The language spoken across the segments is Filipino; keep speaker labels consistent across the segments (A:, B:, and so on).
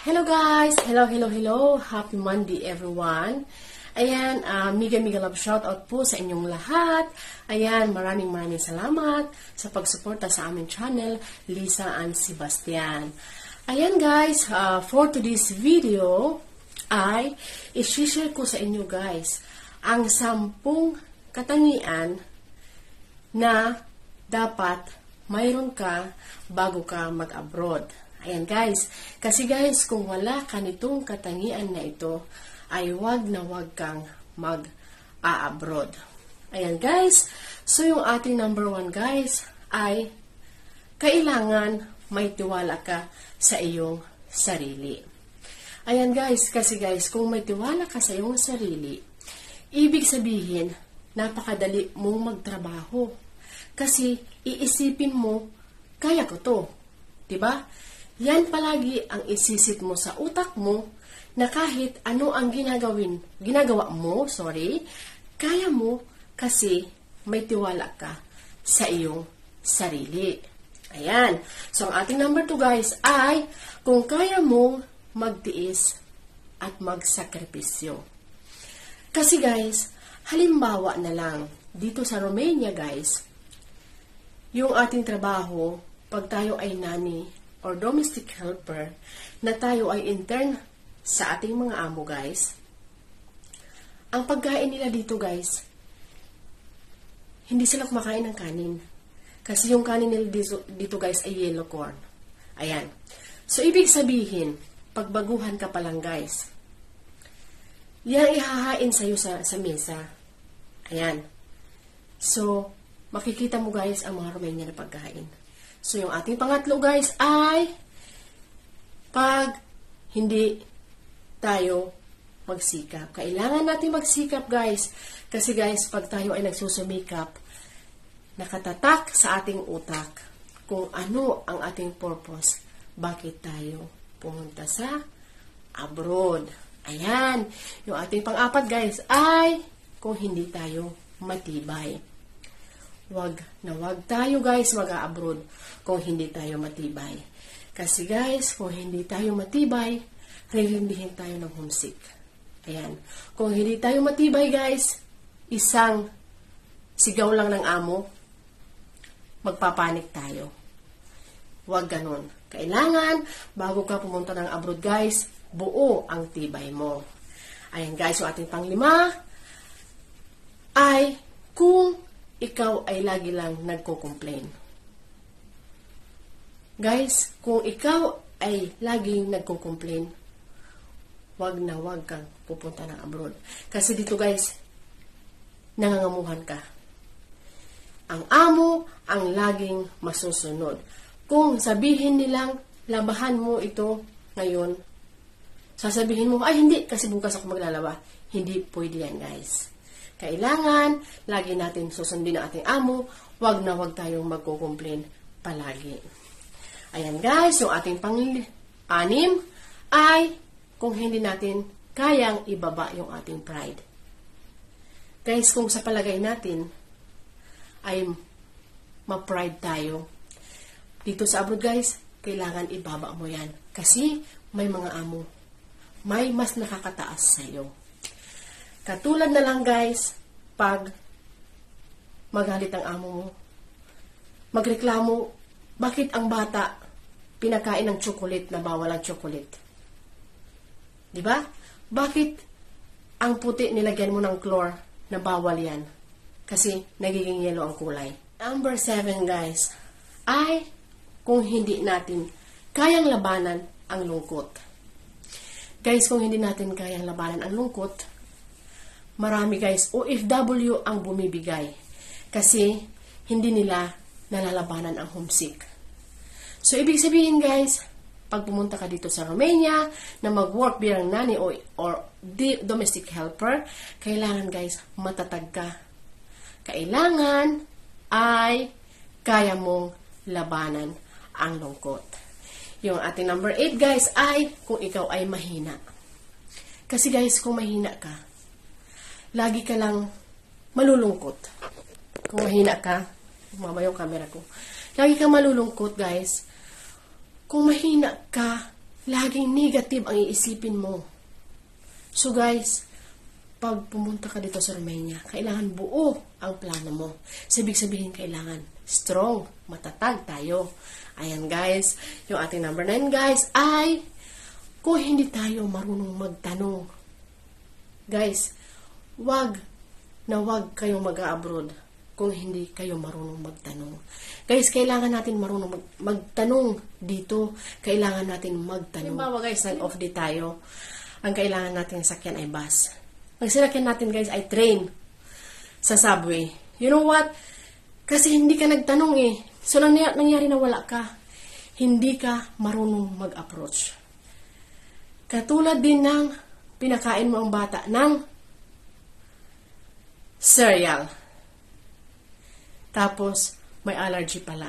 A: Hello guys! Hello! Happy Monday everyone! Ayan, mega love shoutout po sa inyong lahat. Ayan, maraming salamat sa pagsuporta sa aming channel, Liza and Sebastian. Ayan guys, for today's video ay i-share ko sa inyo guys ang 10 katangian na dapat mayroon ka bago ka mag-abroad. Ayan guys, kasi guys, kung wala ka nitong katangian na ito, ay wag na wag kang mag-a-abroad. Ayan guys, so yung ating number 1 guys, ay kailangan may tiwala ka sa iyong sarili. Ayan guys, kasi guys, kung may tiwala ka sa iyong sarili, ibig sabihin, napakadali mong magtrabaho. Kasi iisipin mo, kaya ko to. Diba? Yan palagi ang isisip mo sa utak mo na kahit ano ang ginagawa mo, kaya mo kasi may tiwala ka sa iyong sarili. Ayan. So, ang ating number 2 guys ay kung kaya mong magtiis at magsakripisyo. Kasi guys, halimbawa na lang, dito sa Romania guys, yung ating trabaho, pag tayo ay nanny, or domestic helper, na tayo ay intern sa ating mga amo guys, ang pagkain nila dito guys, hindi sila kumakain ng kanin. Kasi yung kanin nila dito guys ay yellow corn. Ayan. So, ibig sabihin, pagbaguhan ka pa lang guys, yan ihahain sa'yo sa mesa. Ayan. So, makikita mo guys ang mga Romanian na pagkain. So, yung ating pangatlo guys ay pag hindi tayo magsikap. Kailangan natin magsikap guys. Kasi guys, pag tayo ay nagsusumikap, nakatatak sa ating utak kung ano ang ating purpose. Bakit tayo pumunta sa abroad. Ayan. Yung ating pang-apat guys ay kung hindi tayo matibay. Wag na wag tayo guys mag-a-abroad kung hindi tayo matibay. Kasi guys, kung hindi tayo matibay, ririndihin tayo ng homesick. Ayan. Kung hindi tayo matibay guys, isang sigaw lang ng amo, magpapanik tayo. Wag ganun. Kailangan, bago ka pumunta ng abroad guys, buo ang tibay mo. Ayan guys, yung ating pang-5 ay kung ikaw ay lagi lang nagko-complain. Guys, kung ikaw ay laging nagko-complain, wag na wag kang pupunta ng abroad. Kasi dito guys, nangangamuhan ka. Ang amo ang laging masusunod. Kung sabihin nilang labahan mo ito ngayon, sasabihin mo, ay hindi, kasi bukas ako maglalaba. Hindi pwede yan guys. Kailangan, lagi natin susundin ang ating amo, wag na wag tayong magko-complain palagi. Ayan guys, yung ating pang-6 ay kung hindi natin kayang ibaba yung ating pride. Guys, kung sa palagay natin ay ma-pride tayo, dito sa abroad guys, kailangan ibaba mo yan. Kasi may mga amo, may mas nakakataas sa'yo. Katulad na lang guys, pag magalit ang amo mo, magreklamo, bakit ang bata pinakain ng chocolate na bawal ang chocolate? Diba? Bakit ang puti nilagyan mo ng chlor na bawal yan? Kasi nagiging yellow ang kulay. Number 7 guys, ay kung hindi natin kayang labanan ang lungkot. Guys, kung hindi natin kayang labanan ang lungkot, marami guys, OFW ang bumibigay. Kasi hindi nila nalalabanan ang homesick. So, ibig sabihin guys, pag pumunta ka dito sa Romania na mag-work bilang nanny or domestic helper, kailangan guys, matatag ka. Kailangan ay kaya mong labanan ang lungkot. Yung ating number 8 guys ay kung ikaw ay mahina. Kasi guys, kung mahina ka, lagi ka lang malulungkot. Kung mahina ka, mama yung camera ko. Lagi kang malulungkot, guys. Kung mahina ka, laging negative ang iisipin mo. So guys, pag pumunta ka dito sa Romania, kailangan buo ang plano mo. Ibig sabihin, kailangan strong, matatag tayo. Ayan guys, yung ating number 9 guys ay kung hindi tayo marunong magtanong. Guys, wag kayong mag-abroad kung hindi kayo marunong magtanong. Guys, kailangan natin marunong magtanong dito. Kailangan natin magtanong. Halimbawa guys, nag-off day tayo. Ang kailangan natin sakyan ay bus. Ang sinakyan natin guys ay train sa subway. You know what? Kasi hindi ka nagtanong eh. So, nangyari na wala ka. Hindi ka marunong mag-approach. Katulad din ng pinakain mo ang bata ng cereal. Tapos, may allergy pala.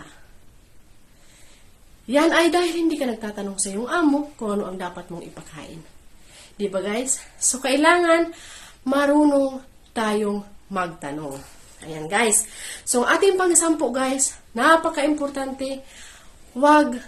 A: Yan ay dahil hindi ka nagtatanong sa iyong amo kung ano ang dapat mong ipakain. Di ba guys? So, kailangan marunong tayong magtanong. Ayan guys. So, ang ating pang-sampo guys, napaka-importante, wag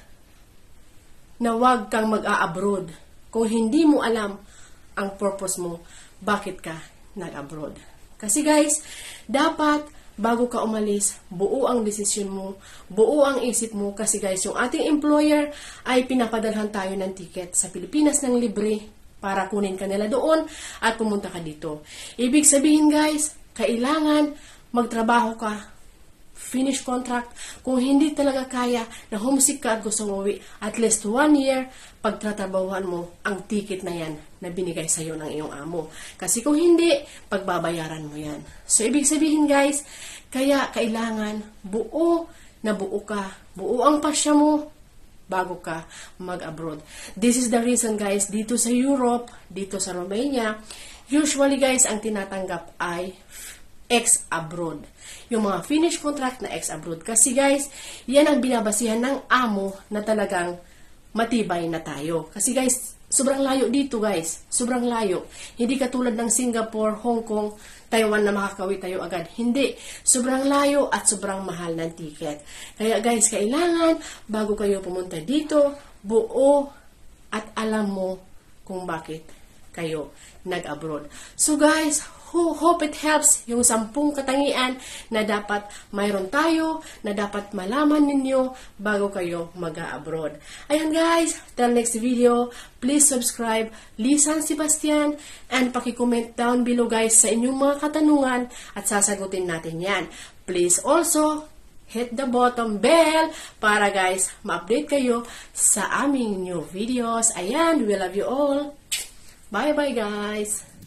A: kang mag-a-abroad kung hindi mo alam ang purpose mo, bakit ka nag-abroad. Kasi guys, dapat bago ka umalis, buo ang desisyon mo, buo ang isip mo. Kasi guys, yung ating employer ay pinapadalhan tayo ng ticket sa Pilipinas ng libre para kunin ka nila doon at pumunta ka dito. Ibig sabihin guys, kailangan magtrabaho ka, finish contract. Kung hindi talaga kaya na homesick ka at gusto mo uwi, at least 1 year, pagtatrabahuan mo ang ticket na yan na binigay sa'yo ng iyong amo. Kasi kung hindi, pagbabayaran mo yan. So, ibig sabihin guys, kaya kailangan buo ka. Buo ang pasya mo bago ka mag-abroad. This is the reason guys, dito sa Europe, dito sa Romania, usually guys, ang tinatanggap ay ex-abroad. Yung mga finish contract na ex-abroad. Kasi guys, yan ang binabasihan ng amo na talagang matibay na tayo. Kasi guys, sobrang layo dito guys. Sobrang layo. Hindi katulad ng Singapore, Hong Kong, Taiwan na makakawit tayo agad. Hindi. Sobrang layo at sobrang mahal ng ticket. Kaya guys, kailangan bago kayo pumunta dito, buo at alam mo kung bakit kayo nag-abroad. So guys, hope it helps yung 10 katangian na dapat mayroon tayo, na dapat malaman ninyo bago kayo mag-abroad. Ayan guys, till next video, please subscribe Liza Sebastian and paki-comment down below guys sa inyong mga katanungan at sasagutin natin yan. Please also hit the bottom bell para guys ma-update kayo sa aming new videos. Ayan, we love you all. Bye bye guys.